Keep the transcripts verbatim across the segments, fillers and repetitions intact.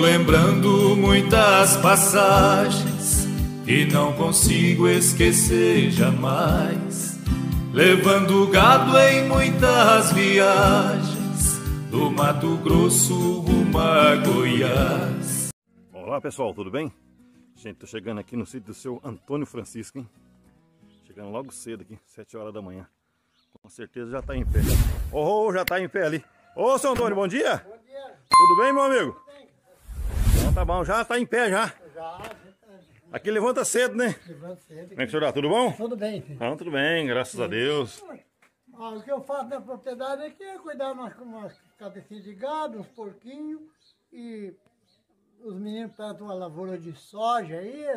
lembrando muitas passagens que não consigo esquecer jamais, levando gado em muitas viagens do Mato Grosso rumo a Goiás. Olá pessoal, tudo bem? Gente, tô chegando aqui no sítio do seu Antônio Francisco, hein? Chegando logo cedo aqui, sete horas da manhã. Com certeza já tá em pé. Oh, já tá em pé ali. Ô, seu Antônio, bom dia! Bom dia! Tudo bem, meu amigo? Tudo bem. Então tá bom, já tá em pé já. Já. Aqui levanta cedo, né? Levanta cedo. Como é que o senhor tá? Tudo bom? Tudo bem, filho. Não, tudo bem, graças Sim. a Deus. Ah, o que eu faço na propriedade aqui é cuidar de umas, umas cabecinhas de gado, uns porquinhos, e os meninos plantam uma lavoura de soja aí,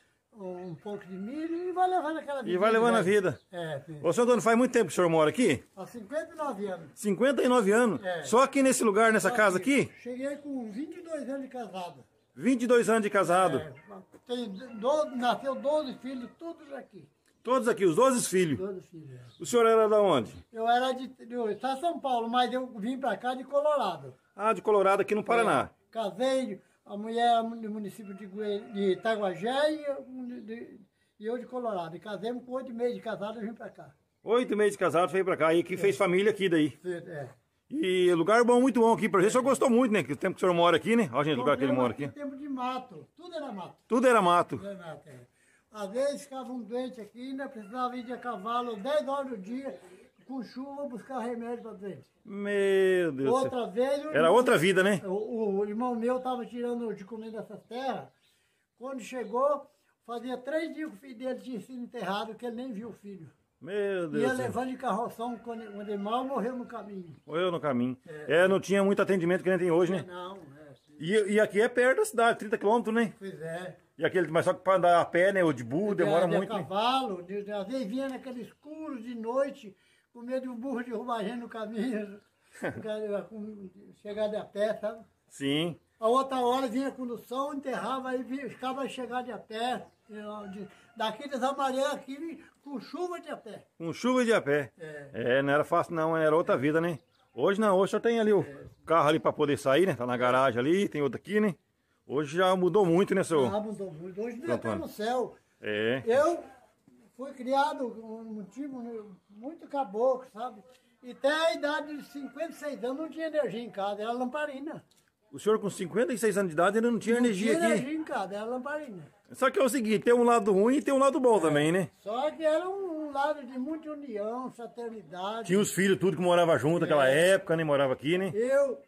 um pouco de milho, e vai levando aquela vida. E vai levando a vida. É, filho. Ô, seu Antônio, faz muito tempo que o senhor mora aqui? Há cinquenta e nove anos. cinquenta e nove anos? É. Só aqui nesse lugar, nessa Só casa aqui? aqui? Cheguei com vinte e dois anos de casado. vinte e dois anos de casado? É, tem doze, nasceu doze filhos, todos aqui. Todos aqui, os doze filhos? doze filhos, é. O senhor era de onde? Eu era de, de, de São Paulo, mas eu vim pra cá de Colorado. Ah, de Colorado, aqui no Paraná. É, casei, a mulher do município de, de Itaguajé e eu de, e eu de Colorado. E casemos com oito meses de casado e vim pra cá. Oito meses de casado, veio pra cá. E aqui é. fez família aqui daí. É. E lugar bom, muito bom aqui pra gente. O senhor gostou muito, né? Que o tempo que o senhor mora aqui, né? Olha, gente, o lugar que ele mora aqui. Tempo de mato. Tudo era mato. Tudo era mato. Tudo era mato, é. Às vezes ficava um doente aqui, ainda precisava ir de cavalo dez horas do dia, com chuva, buscar remédio para doente. Meu Deus. Outra vez... Era irmão, outra vida, né? O, o irmão meu estava tirando de comer dessas terras. Quando chegou, fazia três dias que o filho dele tinha sido enterrado, que ele nem viu o filho. Meu Deus. Ia levando de carroção, quando o animal morreu no caminho. Morreu no caminho. É, é, não tinha muito atendimento que nem tem hoje, né? Não, é. Sim. E, e aqui é perto da cidade, trinta quilômetros, né? Pois é. E aquele, mas só que para andar a pé, né? Ou de burro, demora de, de muito. A cavalo, né? de, às vezes vinha naquele escuro de noite, com medo de um burro derrubar a gente no caminho, chegar de a pé, sabe? Sim. A outra hora vinha condução, enterrava, aí vinha, ficava a chegar de a pé. De, daqui das Amarela aqui, com chuva de a pé. Com chuva de a pé. É. É, não era fácil não, era outra vida, né? Hoje não, hoje só tem ali o é. carro ali para poder sair, né? Tá na garagem ali, tem outro aqui, né? Hoje já mudou muito, né, senhor? Já mudou muito. Hoje não está no céu. É. Eu fui criado num tipo muito caboclo, sabe? E até a idade de cinquenta e seis anos não tinha energia em casa, era lamparina. O senhor com cinquenta e seis anos de idade ainda não tinha não energia tinha aqui? Não tinha energia em casa, era lamparina. Só que é o seguinte, tem um lado ruim e tem um lado bom é. também, né? Só que era um lado de muita união, fraternidade. Tinha os filhos tudo que morava junto naquela é. época, né? Morava aqui, né? Eu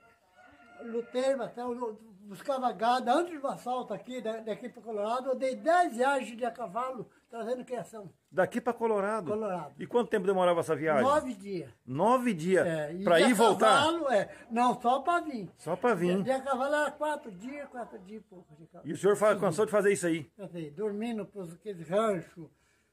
lutei bastante, buscava gado, antes do assalto aqui, daqui para Colorado, eu dei dez viagens de a cavalo, trazendo criação. Daqui para Colorado? Colorado. E quanto tempo demorava essa viagem? Nove dias. Nove dias? É, para ir e voltar? Cavalo, é. Não, só para vir. Só para vir. De a cavalo era quatro dias, quatro dias e pouco. E o senhor faz, cansou de fazer isso aí? Sei, dormindo para aqueles ranchos,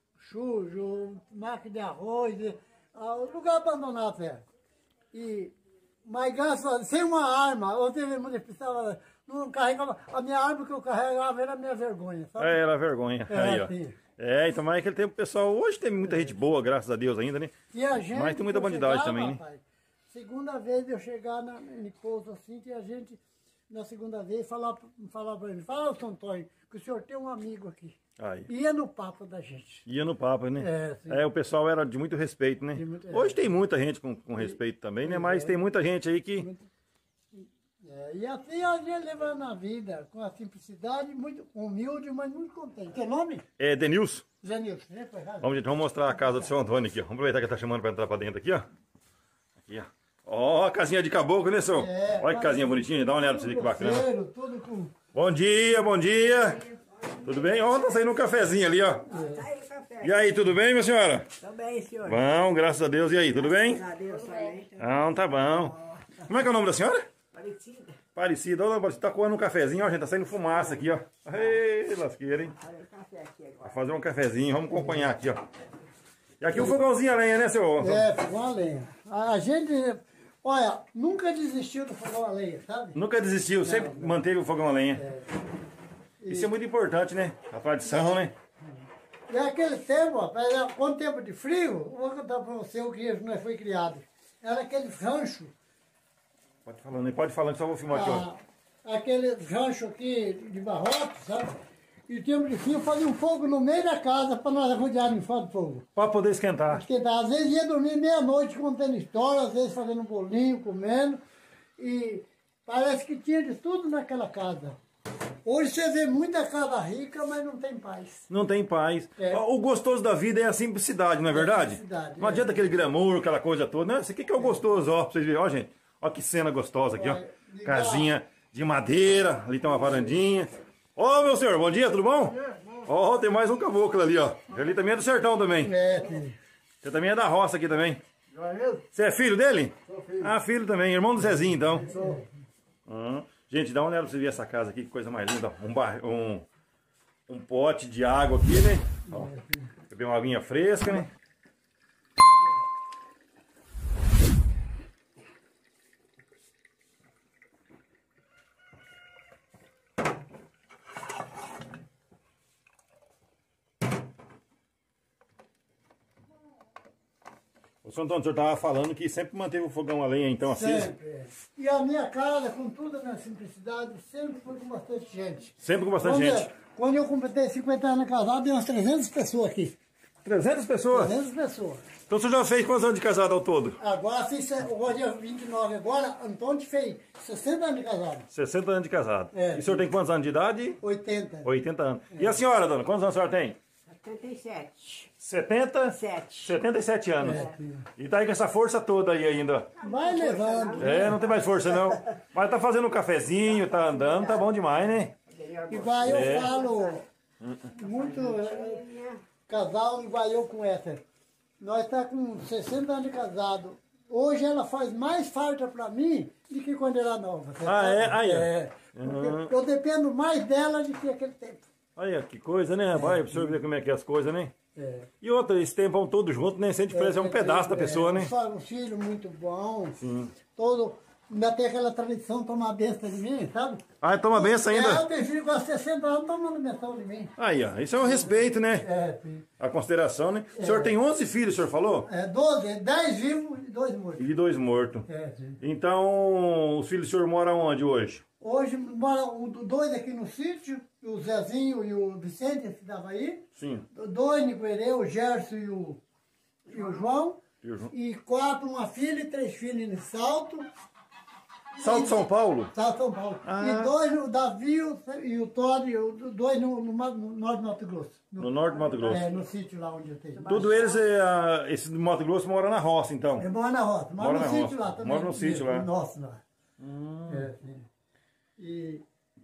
chujo, máquina de arroz, uh, lugar abandonado, é. E... Mas graças sem uma arma, eu teve muito precisava, não carregava, a minha arma que eu carregava era a minha vergonha, sabe? É, era a vergonha. É, aí, ó. Assim. É, então mas naquele tempo, pessoal, hoje tem muita gente boa, graças a Deus ainda, né? E a gente, mas tem muita bandidagem chegava, também, rapaz, né? Segunda vez eu chegar na, em pouso assim, que a gente, na segunda vez, falar, falar para ele, fala, São Antônio, que o senhor tem um amigo aqui. Aí. Ia no papo da gente. Ia no papo, né? É, sim. É, o pessoal era de muito respeito, né? Muito, é. Hoje tem muita gente com, com respeito também, né? Mas é. tem muita gente aí que... Muito, é, e assim a gente levando a vida com a simplicidade, muito humilde, mas muito contente. Teu nome? É Denilson. Denilson, né? Vamos, gente, vamos mostrar a casa do seu Antônio aqui, ó. Vamos aproveitar que ele tá chamando para entrar para dentro aqui, ó. Aqui, ó. Ó, a casinha de caboclo, né, senhor? É, olha que casinha bonitinha, dá uma olhada pra você ver que bacana. Tudo com... Bom dia, bom dia. Tudo bem? Ó, tá saindo um cafezinho ali, ó. É. E aí, tudo bem, minha senhora? Tudo bem, senhor. Bom, graças a Deus. E aí, tudo bem? Graças a Deus também. Não, tá bom. Como é que é o nome da senhora? Parecida. Parecida. Olha, você tá coando um cafezinho, ó, gente. Tá saindo fumaça aqui, ó. Ei, lasqueira, hein? Olha o café aqui agora. Vai fazer um cafezinho, vamos acompanhar aqui, ó. E aqui o fogãozinho a lenha, né, seu? É, fogão a lenha. A gente, olha, nunca desistiu do fogão a lenha, sabe? Nunca desistiu, sempre não, não. manteve o fogão a lenha. É. E... Isso é muito importante, né? A tradição, né? E aquele tempo, ó, quando tempo de frio, vou contar pra você o que nós foi criado. Era aqueles ranchos. Pode falar, pode falar, só vou filmar aqui, ó. aquele rancho aqui de barrote, sabe? E tínhamos de fio fazer um fogo no meio da casa para nós rodearmos em fora do fogo. Para poder esquentar. Esquentar. Às vezes ia dormir meia-noite contando história, às vezes fazendo um bolinho, comendo. E parece que tinha de tudo naquela casa. Hoje você vê muita casa rica, mas não tem paz. Não tem paz. É. O gostoso da vida é a simplicidade, não é verdade? Simplicidade, Não é. adianta aquele glamour, aquela coisa toda. Não, isso aqui que é o gostoso, ó, pra vocês verem. Ó, gente, ó que cena gostosa aqui, ó. Olha, legal. Casinha de madeira, ali tem uma varandinha. Ô, meu senhor, bom dia, tudo bom? Ó, tem mais um caboclo ali, ó. Ali também é do sertão também. É, filho. Você também é da roça aqui também. Valeu? Você é filho dele? Sou filho. Ah, filho também, irmão do Zezinho, então. Sou. Hum. Gente, dá uma olhada pra você ver essa casa aqui, que coisa mais linda. Um, bar... um... um pote de água aqui, né? Ó, beber uma aguinha fresca, né? O senhor Antônio, o senhor estava falando que sempre manteve o fogão a lenha, então, aceso? Sempre. é. E a minha casa, com toda a minha simplicidade, sempre foi com bastante gente. Sempre com bastante Quando, gente. eu- quando eu completei cinquenta anos casado, deu umas trezentas pessoas aqui. trezentas pessoas? trezentas pessoas. Então o senhor já fez quantos anos de casado ao todo? Agora, fiz, hoje é vinte e nove, agora, Antônio fez sessenta anos de casado. sessenta anos de casado. É. E o senhor tem quantos anos de idade? oitenta. oitenta anos. E a senhora, dona, quantos anos a senhora tem? setenta e sete. setenta? Sete. setenta e sete anos. É. E tá aí com essa força toda aí ainda. Vai levando. É, não tem mais força não. Mas tá fazendo um cafezinho, tá andando, tá bom demais, né? Igual eu É. falo, muito eh, casal, igual eu com essa. Nós tá com sessenta anos de casado. Hoje ela faz mais falta pra mim do que quando era nova. você Ah, sabe? é? Aí, ó. É. Porque eu dependo mais dela do que aquele tempo. Olha que coisa, né? Vai pra senhor ver como é que é as coisas, né? É. E outra, esse tempão todo junto, né? Sente parece é um pedaço da pessoa, né? Só um filho muito bom. Todo, ainda tem aquela tradição de tomar benção de mim, sabe? Ah, toma benção É, ainda. eu tenho filho com sessenta anos tomando benção de mim. Aí, ó, isso é um respeito, né? É, sim. A consideração, né? O senhor tem onze filhos, o senhor falou? É doze, dez vivos e dois mortos. E dois mortos. É, sim. Então, os filhos do senhor moram onde hoje? Hoje moram dois aqui no sítio, o Zezinho e o Vicente, esse dava aí. Sim. Dois no Coerê, o Gerson e o, e o João. E o João? E quatro, uma filha e três filhos em Salto. Salto de São Paulo? Salto São Paulo. Ah. E dois, o Davi o- e o Todd, e o- dois no, no, Ma- no Norte do Mato Grosso. No norte do Mato Grosso. É, no sítio lá onde eu tenho. Tudo eles, é, ah, esse do Mato Grosso, mora na roça, então. Eu moro na roça, moro Mora no na sítio roça. lá também. Mora no sítio lá. Nosso lá. É, sim. E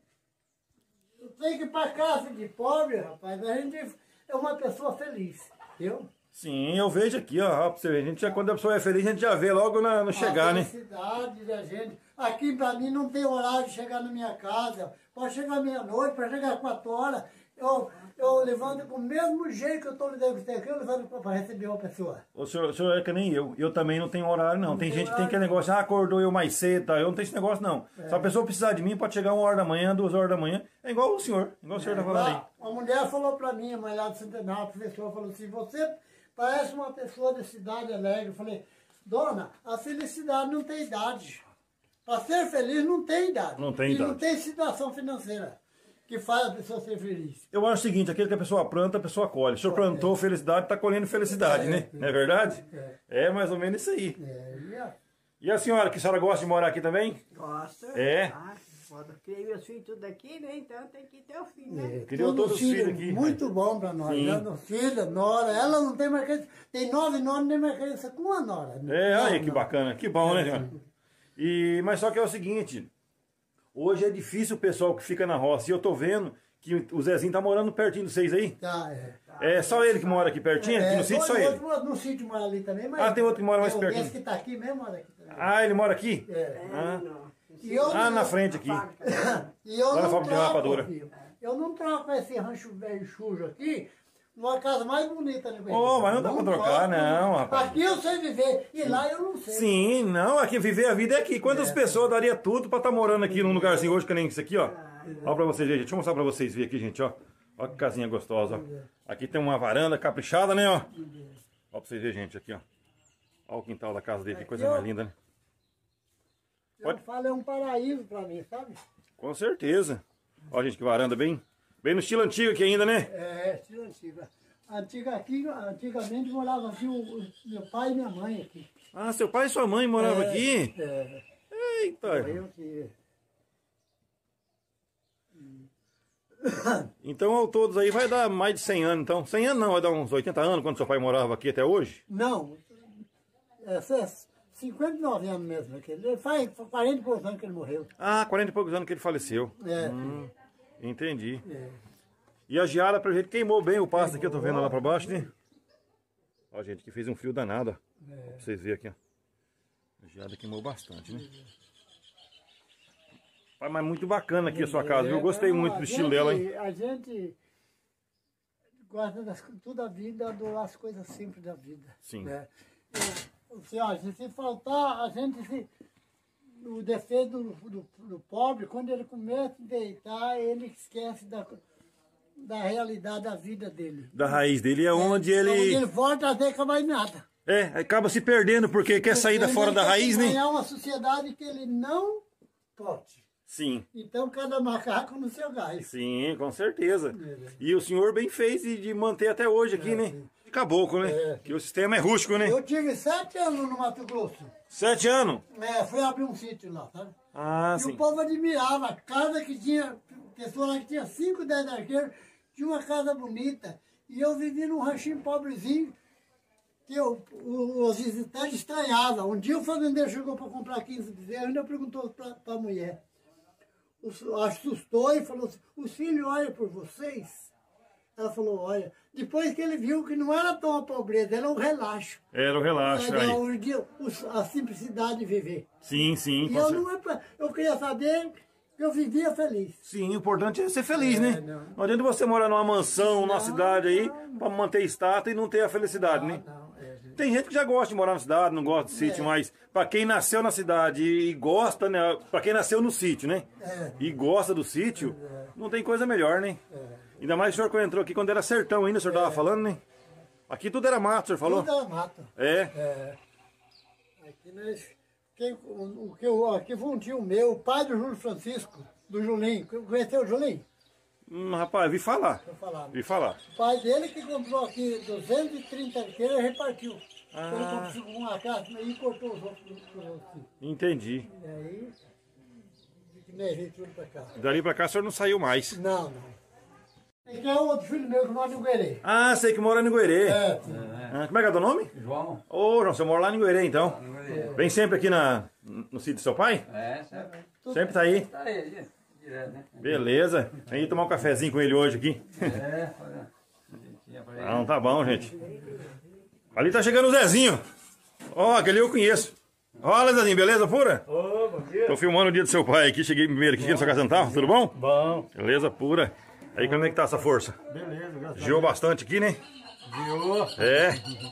eu tenho que ir para casa de pobre, rapaz. A gente é uma pessoa feliz. Eu? Sim, eu vejo aqui, ó, ó, pra você ver. A gente já, quando a pessoa é feliz, a gente já vê logo na- no chegar, a né? felicidade da gente. Aqui para mim não tem horário de chegar na minha casa. Pode chegar meia-noite, pode chegar quatro horas. Eu, eu levanto com o mesmo jeito que eu estou lidando com você aqui, eu levanto para receber uma pessoa. O senhor, o senhor é que nem eu. Eu também não tenho horário, não. Tem gente que tem aquele negócio, ah, acordou eu mais cedo, tá? Eu não tenho esse negócio, não. Se a pessoa precisar de mim, pode chegar uma hora da manhã, duas horas da manhã. É igual o senhor, igual o senhor tá falando aí. Ah, uma mulher falou para mim, a mãe lá do Centenário, a professora falou assim, você parece uma pessoa de cidade alegre. Eu falei, dona, a felicidade não tem idade. Para ser feliz não tem idade. Não tem e idade. não tem situação financeira que faz a pessoa ser feliz. Eu acho o seguinte, aquele que a pessoa planta, a pessoa colhe. O senhor plantou felicidade, tá colhendo felicidade, né? Não é verdade? É mais ou menos isso aí. É, e a- E a senhora, que a senhora gosta de morar aqui também? Gosto. É? Ah, foda. Criei meus filhos tudo aqui, né? Então tem que ter o filho, né? Criou Todos todos os filhos aqui. Muito bom para nós. Sim. Né? Filha, nora, ela não tem mais criança. Tem nove noras, nem mais criança com uma nora. É, Não, aí que não. bacana. Que bom, né, senhora? E, mas só que é o seguinte, hoje é difícil o pessoal que fica na roça. E eu tô vendo que o Zezinho tá morando pertinho de vocês aí. Tá, é. É só ele que mora aqui pertinho? Aqui no sítio, só dois ele? outros no sítio mora ali também, mas... Ah, tem outro que mora mais tem pertinho. Esse que tá aqui mesmo mora aqui também. Ah, ele mora aqui? É. Ah, E eu, ah, na frente aqui. E eu Lá na não fábrica de troco, rapadura. filho. Eu não troco esse rancho velho sujo aqui numa casa mais bonita, né? Oh, mas não dá pra trocar, troco. não, rapaz. Aqui eu sei viver, e lá eu não sei. Sim, não, aqui viver a vida é aqui. Quantas pessoas daria tudo pra estar morando aqui num lugarzinho hoje que nem esse aqui, ó? Ó pra vocês verem, gente. Deixa eu mostrar pra vocês verem aqui, gente, ó. Ó que casinha gostosa, ó. Aqui tem uma varanda caprichada, né, ó. Ó pra vocês verem, gente, aqui, ó. Ó o quintal da casa dele, que coisa mais linda, né? Eu falo, é um paraíso pra mim, sabe? Com certeza. Ó, gente, que varanda bem, bem no estilo antigo aqui ainda, né? É, estilo antigo. Antiga, aqui, antigamente morava aqui o, o meu pai e minha mãe aqui. Ah, seu pai e sua mãe moravam É, aqui? É. Eita! Eu que... Então, ao todos aí, vai dar mais de cem anos, então. cem anos não, vai dar uns oitenta anos, quando seu pai morava aqui até hoje? Não, é, é cinquenta e nove anos mesmo. Ele faz quarenta e poucos anos que ele morreu. Ah, quarenta e poucos anos que ele faleceu. É. Hum, entendi. É. E a geada, pelo jeito, queimou bem o pasto aqui, eu tô vendo lá pra baixo, né? Ó, gente, que fez um fio danado, ó. É. Pra vocês verem aqui, ó. A geada queimou bastante, né? Mas muito bacana aqui a sua casa, viu? Eu gostei Não, muito a do estilo gente- dela, hein? A gente gosta das, toda a vida das coisas simples da vida. Sim. Né? E, assim, ó, se, se faltar, a gente se. O defeito do, do, do pobre, quando ele começa a deitar, ele esquece da, da realidade da vida dele. Da raiz dele é onde Então, ele... ele volta a ver que mais nada. É, acaba se perdendo porque quer sair da Ele fora da quer raiz, né? ganhar uma sociedade que ele não pode. Sim. Então, cada macaco no seu gás. Sim, com certeza. E o senhor bem fez de, de manter até hoje aqui, né? De caboclo, né? É. Que o sistema é rústico, né? Eu tive sete anos no Mato Grosso. Sete anos? É, fui abrir um sítio lá, sabe? Ah, E sim. o povo admirava. Casa que tinha, pessoa lá que tinha cinco, dez arqueiros, tinha uma casa bonita. E eu vivi num ranchinho pobrezinho, que eu, o- os visitantes estranhavam. Um dia o fazendeiro chegou para comprar quinze bezerros e ainda perguntou para a mulher. O- Assustou e falou assim, os filhos olham por vocês? Ela falou, olha. Depois que ele viu que não era tão a pobreza, era um relaxo. Era o relaxo Era aí. o dia- os- a simplicidade de viver. Sim, sim. E com eu cer- não é pra, eu queria saber que eu vivia feliz. Sim, o importante é ser feliz, né? não. Não adianta você morar numa mansão, numa Não, cidade aí, não. pra manter estátua e não ter a felicidade, né? Não, é, Tem gente que já gosta de morar na cidade, não gosta de sítio, mas pra quem nasceu na cidade e gosta, né? Pra quem nasceu no sítio, né? É. E gosta do sítio, não tem coisa melhor, né? Ainda mais o senhor quando entrou aqui quando era sertão ainda, o senhor tava falando, né? Aqui tudo era mato, o senhor falou? Tudo era mato. É. É. Aqui nós. Quem, o, o que eu, aqui foi um tio meu, o pai do Júlio Francisco, do Julinho. Conheceu o Julinho? Hum, rapaz, vi falar. Deixa eu falar. Vi falar. O pai dele que comprou aqui duzentos e trinta arqueiros e repartiu. Ah. Ele comprou uma casa e cortou os outros. Os outros. Entendi. E aí, levei tudo pra cá. Dali pra cá o senhor não saiu mais. Não, não. Esse é outro filho meu que mora no Guerê. Ah, sei que mora em Goerê. É, Ah, como é que é o teu nome? João. Ô, João, você mora lá em Goerê, então. Vem sempre aqui na, no sítio do seu pai? É, sempre. Sempre tá aí. Tá aí, direto, né? Beleza. Vem aí tomar um cafezinho com ele hoje aqui. É, olha. Tinha pra ele. Não, tá bom, gente. Ali tá chegando o Zezinho. Ó, aquele eu conheço. Olha, Zezinho, beleza pura? Ô, bom dia. Tô filmando o dia do seu pai aqui. Cheguei primeiro aqui na sua casa natal. Tudo bom? Bom. Beleza pura. Aí, como é que tá essa força? Beleza, graças a Giou bastante aqui, né? Deus. É.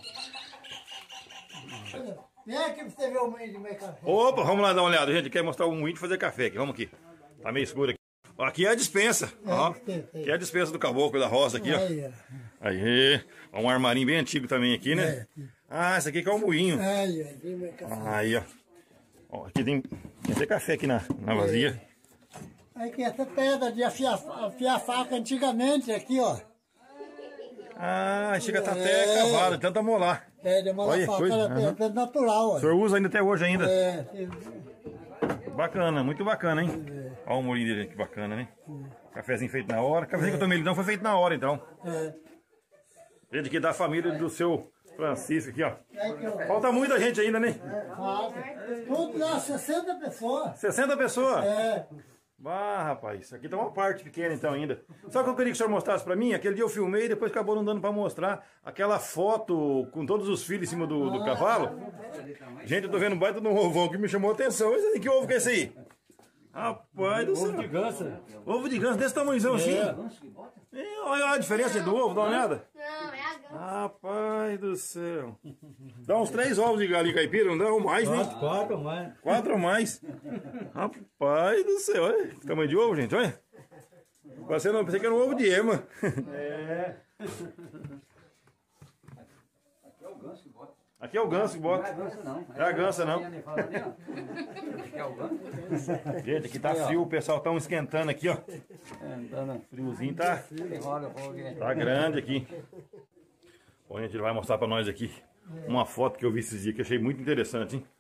vem aqui pra você ver o moinho de meio café. Opa, vamos lá dar uma olhada. A gente quer mostrar o moinho de fazer café aqui. Vamos aqui. Tá meio escuro aqui. Ó, aqui é a dispensa. Ó, aqui é a dispensa do caboclo da roça aqui, ó. Aí, ó. Aí, ó, um armarinho bem antigo também aqui, né? Ah, esse aqui que é o moinho. Aí, ó, vem meio café. Aí, ó. Ó, aqui tem, tem até café aqui na, na vazia. Aí que essa pedra de afiar, afiar faca antigamente aqui, ó. Ah, chega tá até cavado, tenta molar. É, de uma Olha, faca, coisa, era aham. pedra natural, O ó. senhor usa ainda até hoje ainda? É, Bacana, muito bacana, hein? Olha o molinho dele, que bacana, né? Cafezinho feito na hora. Cafezinho que eu tomei ele não foi feito na hora, então. é. Gente aqui da família do seu Francisco aqui, ó. Aí que eu, Falta muita gente ainda, né? faca. Tudo lá, sessenta pessoas. sessenta pessoas. É, Ah, rapaz, isso aqui tá uma parte pequena então ainda. Só que eu queria que o senhor mostrasse pra mim, aquele dia eu filmei e depois acabou não dando pra mostrar aquela foto com todos os filhos em cima do, do cavalo. Gente, eu tô vendo um baita de um ovão que me chamou a atenção. Esse aí, que ovo que é esse aí? Rapaz do céu. Ovo de ganso. Ovo de ganso desse tamanhozão assim. É, olha a diferença do ovo, dá uma olhada. Não, é a ganso. Rapaz do céu. Dá uns três ovos de galinha caipira, não dá? Ou mais, né? Quatro, quatro, mais. Quatro ou mais. Rapaz do céu, olha que tamanho de ovo, gente, olha. Você não, pensei que era um ovo de ema. É. Aqui é o ganso que Não é bota. ganso, não. É a gansa, não. Ali, fala ali, ó. Aqui é o ganso. Gente, aqui tá Aí, ó. frio, o pessoal tá um esquentando aqui, ó. É, então, Friozinho tá, ele roda o fogo aqui. tá grande aqui. Bom, gente, ele vai mostrar pra nós aqui uma foto que eu vi esses dias que eu achei muito interessante, hein?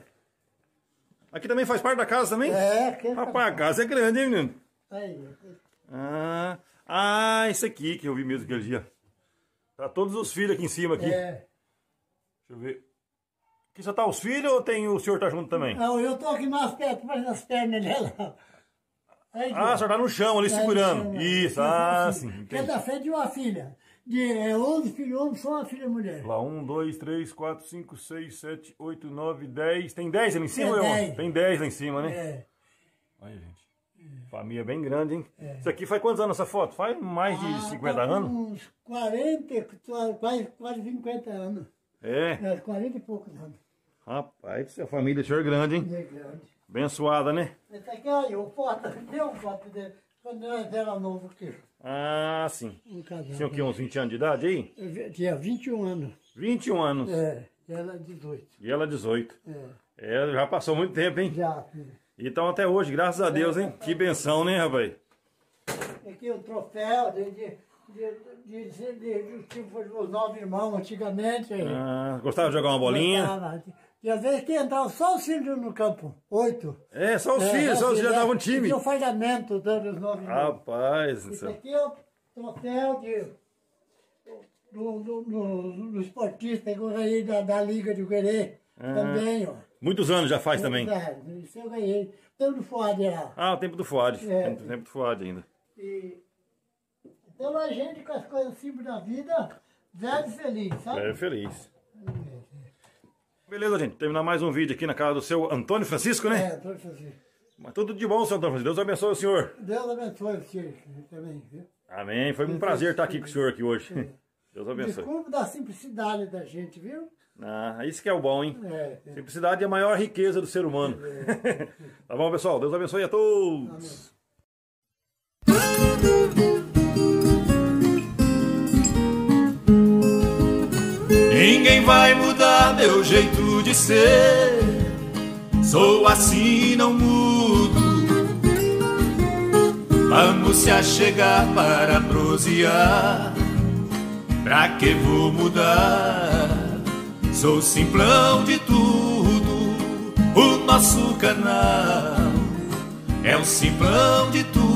Aqui também faz parte da casa também? É, que Rapaz, a casa é grande, hein, menino? aí. Ah, ah, esse aqui que eu vi mesmo aquele dia. Tá todos os filhos aqui em cima aqui. É. Deixa eu ver. Aqui só tá os filhos ou tem o senhor tá junto também? Não, eu tô aqui nas pernas, mas nas pernas dela. Aí, Ah, o senhor tá no chão ali é, segurando. no chão, Isso, é. ah, sim. Que é Entendi. da frente de uma filha. De é, onze filhos homens, só uma filha mulher. Lá, um, dois, três, quatro, cinco, seis, sete, oito, nove, dez. Tem dez ali em cima, É, meu irmão? dez. Tem dez lá em cima, né? É. Olha, gente. Família bem grande, hein? Isso aqui faz quantos anos essa foto? Faz mais de Ah, cinquenta tá com anos? Uns quarenta, quase, quase cinquenta anos. É. É, quarenta e poucos anos. Rapaz, essa família do senhor é grande, hein? É grande. Abençoada, né? Esse aqui, olha, o foto, deu foto dele, quando nós era novo aqui. Ah, sim. Um casal. Tinha o quê? Uns vinte anos de idade aí? Eu tinha vinte e um anos. vinte e um anos. É, ela dezoito. E ela dezoito. É, É, já passou muito tempo, hein? já. E estão até hoje, graças a Deus, hein? Que benção, né, rapaz? Aqui o troféu de, de, de, de, de, de, de tipo os nove irmãos antigamente. Ah, gostava de jogar uma bolinha? Gostava. E às vezes que entravam só os filhos no campo, oito. É, só os É, filhos, só os filhos é, davam time. Tinha o falhamento dando os nove irmãos. Rapaz do Isso céu. aqui é o troféu de, do, do, do, do esportista que eu ganhei da, da Liga de Guerê também, ó. Muitos anos já faz também. É, isso eu ganhei. Tempo do Fuad lá. Ah, o tempo do Fuad. É. Tempo, tempo do Fuad ainda. E, então a gente com as coisas simples da vida, velho e feliz, sabe? É feliz. Beleza, gente. Terminar mais um vídeo aqui na casa do seu Antônio Francisco, né? É, tô fazendo. Mas tudo de bom, seu Antônio Francisco. Deus abençoe o senhor. Deus abençoe você também, viu? Amém. Foi um prazer estar aqui com o senhor aqui hoje. Deus abençoe. Desculpa da simplicidade da gente, viu? Ah, isso que é o bom, hein? É, é. Simplicidade é a maior riqueza do ser humano. Tá bom, pessoal? Deus abençoe a todos. Ninguém vai mudar meu jeito de ser. Sou assim, não mudo. Vamos se achegar para prosear. Pra que vou mudar? Sou simplão de tudo. O nosso canal é o simplão de tudo.